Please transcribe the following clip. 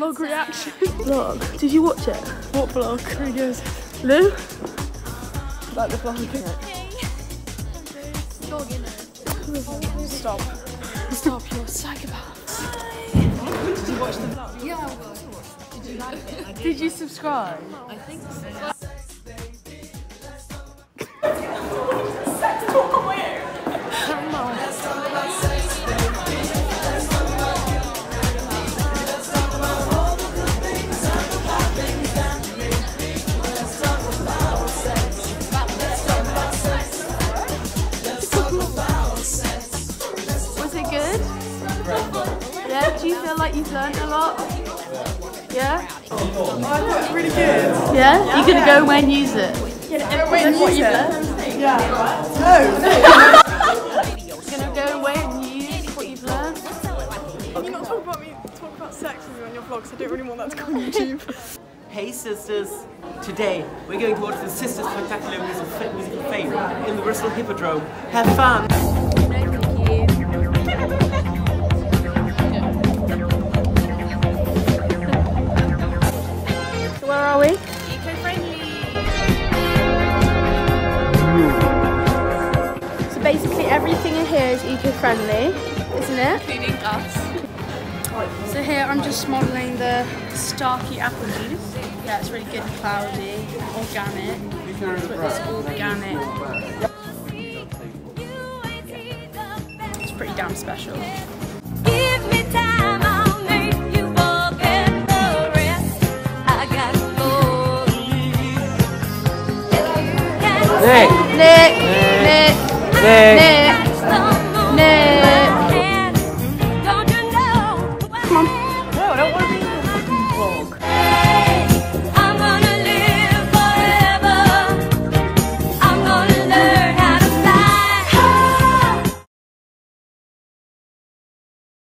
vlog reaction. Vlog? Did you watch it? What vlog? Really good. Lou? Like the vlog, innit? Stop. Stop, you're a psychopath. Did you watch the vlog? Yeah, I watched. Did you like it? I did. Did you subscribe? I think so. Come on. Was it good? Yeah, do you feel like you've learned a lot? Yeah? Oh, I thought it was really good. Yeah? You're gonna go away and use it? Wait, what you learned? Yeah. No. You're gonna go away and use what you've learned? Can you not talk about sex with me on your vlog, because I don't really want that to go on YouTube. Hey sisters! Today we're going to watch the Sisters Spectacular musical fame in the Bristol Hippodrome. Have fun! So where are we? Eco-friendly. So basically everything in here is eco-friendly, isn't it? Including us. So here I'm just modelling the Starkey apple juice. Yeah, it's really good and cloudy, organic. But it's organic. It's pretty damn special. Give me time, I'll make you forget the rest. I got for you. Nick! Nick! Nick!